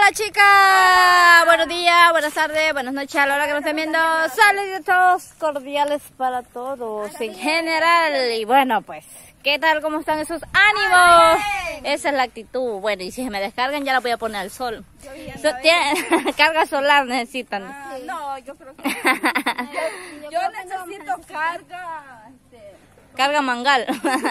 Hola chicas, buenos días, buenas tardes, buenas noches a la hora que nos estén viendo. Saludos cordiales para todos en general. Y bueno, pues, ¿qué tal? ¿Cómo están esos ánimos? Esa es la actitud. Bueno, y si se me descargan ya la voy a poner al sol. Carga solar necesitan. No, yo creo que yo necesito carga. Carga mangal.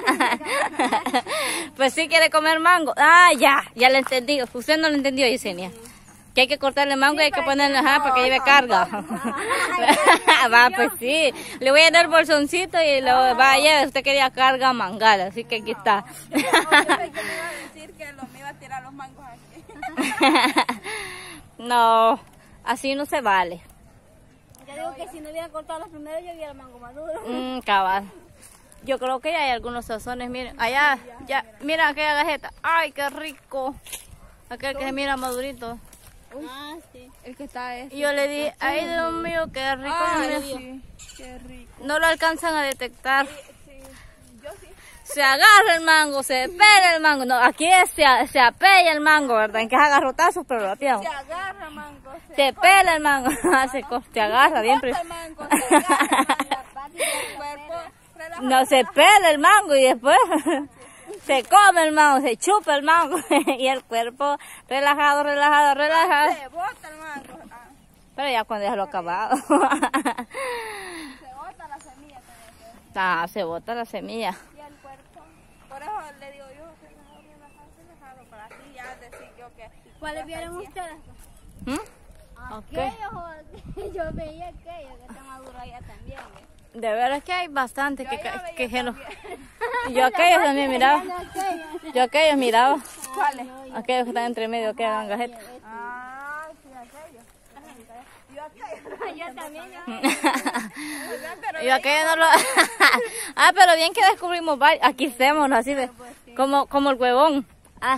Pues sí quiere comer mango. Ah, ya le entendí. Usted no lo entendió, Yesenia. Que hay que cortarle mango y hay que ponerle para que lleve carga. Va, pues sí. Le voy a dar el bolsoncito y lo va a llevar. Usted quería carga mangal, así que aquí está. Yo pensé que me iba a decir que me iba a tirar los mangos aquí. No, así no se vale. Yo digo que si no hubiera cortado los primeros, yo hubiera el mango maduro. Cabal. Yo creo que ya hay algunos sazones, miren, allá, ya, mira aquella galleta, ay, qué rico, aquel que se mira madurito. Ah, sí. El que está Y yo le di, ay, Dios mío, qué rico. sí, qué rico. No lo alcanzan a detectar. Sí, yo sí. Se agarra el mango, se pela el mango, no, aquí se apella el mango, ¿verdad? En que es agarrotazos, pero rápido. Se agarra mango. Se pela el mango, se agarra bien. Se mango, se agarra el cuerpo. No, se pela el mango y después se come el mango, se chupa el mango y el cuerpo relajado. Se bota el mango. Pero ya cuando ya lo acabado. Se bota la semilla también. Se bota la semilla. Y el cuerpo. Por eso le digo yo, relajado, para así ya decir yo que. ¿Cuáles vieron ustedes? Okay. Aquellos o yo veía aquellos que están maduros allá también. De veras que hay bastante que no. Yo aquellos también miraba. Yo aquellos miraba. ¿Cuáles? Aquellos que están entre medio que eran gajetas. Ah, sí, aquellos. Yo también. Yo aquellos no lo. Pero bien que descubrimos varios. Aquí estemos así de como el huevón.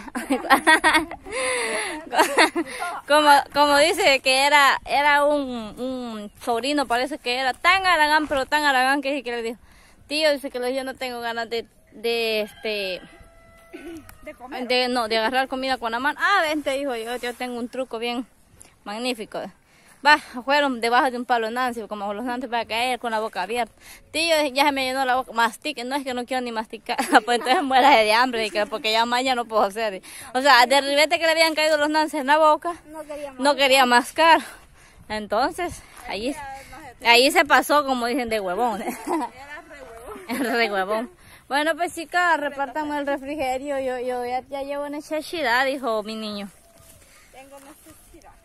Como dice que era un sobrino, parece que era tan aragán, pero tan aragán que le dijo, tío, dice que yo no tengo ganas de comer. De agarrar comida con la mano. Vente, dijo, yo tengo un truco bien magnífico. Fueron debajo de un palo Nancy, como los Nancy para caer con la boca abierta. Tío, ya se me llenó la boca, mastique, no es que no quiero ni masticar, pues entonces muera de hambre, porque ya mañana no puedo hacer. O sea, de ribete que le habían caído los Nancy en la boca, no quería mascar. Entonces, ahí se pasó, como dicen, de huevón. Era re huevón. Bueno, pues chicas, repártanme el refrigerio, yo ya llevo necesidad, dijo mi niño. Tengo necesidad.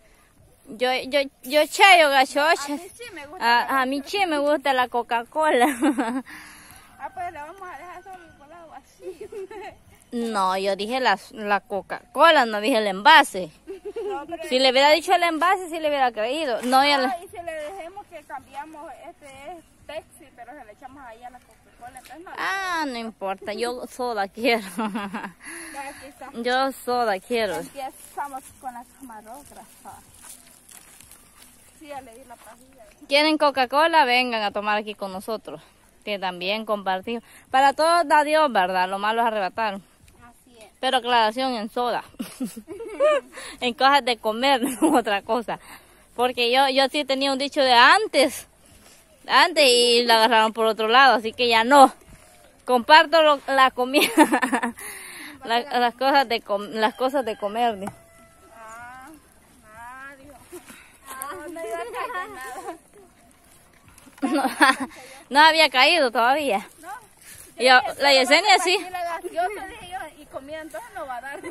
Yo chayo gachocha. A mí sí me gusta. A mí sí me gusta la Coca-Cola. Pues le vamos a dejar solo el agua así. No, yo dije la Coca-Cola, no dije el envase. No, pero Si le hubiera dicho el envase, sí le hubiera creído. No, y si le dejemos que cambiamos, este es Pepsi, pero se le echamos ahí a la Coca-Cola, entonces no. No importa, yo soda quiero. Ya aquí está. Yo soda quiero. Empezamos con las camarógrafas. Sí, ya le di la pajilla. ¿Quieren Coca-Cola? Vengan a tomar aquí con nosotros. Que también compartimos. Para todos da Dios, ¿verdad? Lo malo es arrebatar. Así es. Pero aclaración en soda. En cosas de comer, no otra cosa. Porque yo sí tenía un dicho de antes y la agarraron por otro lado, así que ya no. Comparto la comida. Las cosas de comer. Dijo. No iba a caer nada. No había caído todavía. No. La Yesenia sí. Yo te dije yo, y comida entonces no va a dar.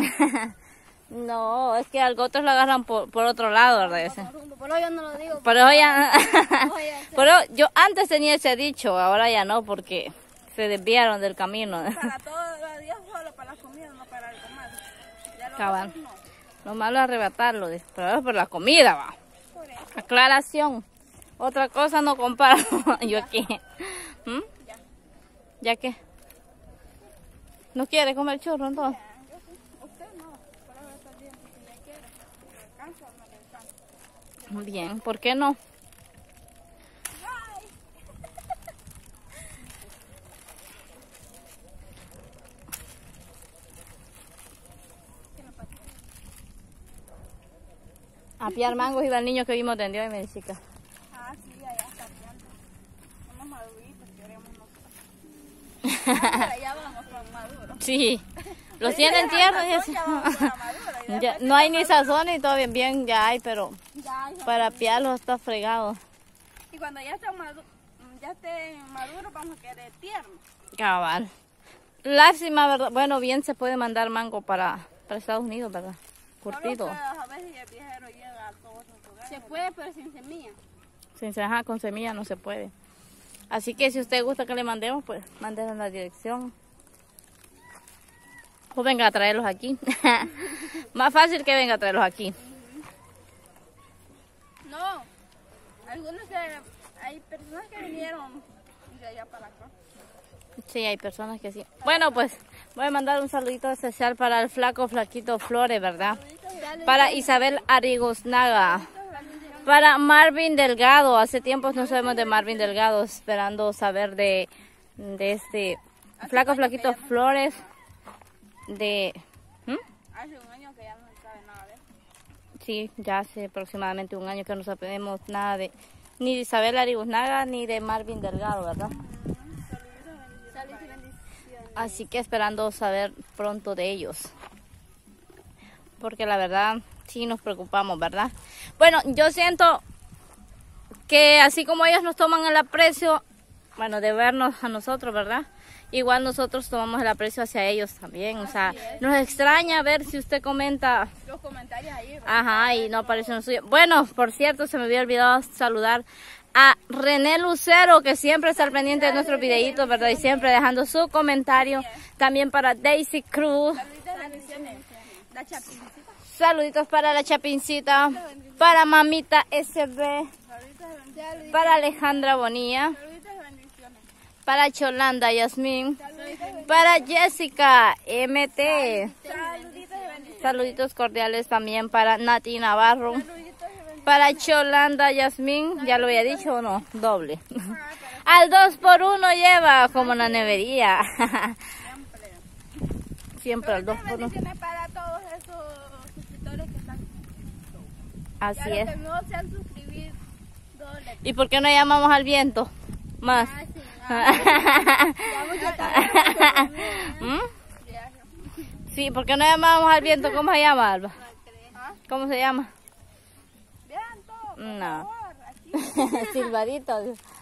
No, es que algo otros lo agarran por otro lado, ¿verdad? Yesenia? Por hoy yo no lo digo. Pero yo antes tenía ese dicho, ahora ya no, porque se desviaron del camino. Para todo Dios, solo para la comida, no para algo más. Cabal. Lo malo es arrebatarlo, pero es por la comida, va. Aclaración. Otra cosa no comparo yo aquí. ¿Ya qué? ¿No quiere comer churro entonces? Usted no, pero está bien, si ya quiere. ¿Le alcanza o no le alcanza? Bien, ¿por qué no? A pillar mangos iba el niño que vimos tendió y me dice que... Ah, sí, allá está viendo. Unos maduritos queremos nosotros. Allá vamos con maduros. Sí, los tienen tiernos y eso. Ya, no hay ni sazón y todo bien ya hay, pero para pillarlos está fregado. Y cuando ya estén maduros vamos a querer tiernos. Cabal. Lástima, ¿verdad? Bueno, bien se puede mandar mango para Estados Unidos, ¿verdad? Curtido. A veces el viajero llega a todos los lugares. Se puede, pero sin semilla. Ajá, con semilla no se puede. Así que si usted gusta que le mandemos, pues mándenos la dirección. O venga a traerlos aquí. Más fácil que venga a traerlos aquí. No, hay personas que vinieron de allá para acá. Sí, hay personas que sí. Bueno, pues voy a mandar un saludito especial para el flaquito Flores, ¿verdad? Para Isabel Arigoznaga. Para Marvin Delgado. Hace tiempo no sabemos de Marvin Delgado, esperando saber de este flaquito Flores. Hace un año que ya no se sabe nada de él. Sí, ya hace aproximadamente un año que no sabemos nada ni de Isabel Arigoznaga ni de Marvin Delgado, ¿verdad? Salud y bendiciones. Así que esperando saber pronto de ellos. Porque la verdad sí nos preocupamos, ¿verdad? Bueno, yo siento que así como ellos nos toman el aprecio, bueno, de vernos a nosotros, ¿verdad? Igual nosotros tomamos el aprecio hacia ellos también. O sea, nos extraña ver si usted comenta Los comentarios ahí, ¿verdad? ajá, y no apareció en el suyo. Bueno, por cierto, se me había olvidado saludar a René Lucero, que siempre está al pendiente de nuestros videitos, ¿verdad? Y siempre dejando su comentario. También para Daisy Cruz. Saluditos, bendiciones. La chapincita. Saluditos para la Chapincita. Para Mamita SB. Para Alejandra Bonilla. Saluditos y bendiciones. Para Cholanda Yasmín. Para Jessica MT. Saluditos y bendiciones. Saluditos cordiales también para Nati Navarro. Para Cholanda Yasmín, ya lo había dicho o no, doble. Al 2x1 lleva como la nevería. Siempre al 2x1. Bendiciones para todos esos suscriptores que están. Así Y a es. los que no se han suscrito, doble. ¿Y por qué no llamamos al viento? Más. ¿Mm? Sí, ¿por qué no llamamos al viento? ¿Cómo se llama, Alba? ¿Cómo se llama? Viento, por No. favor, aquí. Silvarito.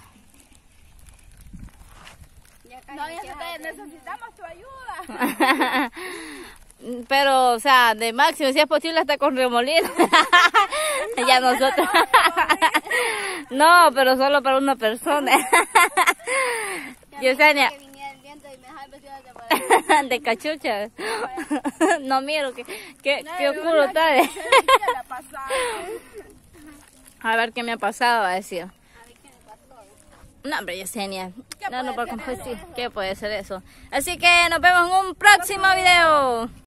No, necesitamos tu ayuda. Pero, o sea, de máximo, si es posible, hasta con remolino. Ya nosotros. No, pero solo para una persona. Yesenia. Que viniera el viento y me dejaba el vestido de temporada. De cachucha. No miro, qué oscuro está. La pasada. A ver qué me ha pasado, va a decir. A ver qué me pasó. No, hombre, Yesenia. ¿Qué No, puede por ser pues sí, ¿qué puede ser eso? Así que nos vemos en un próximo video.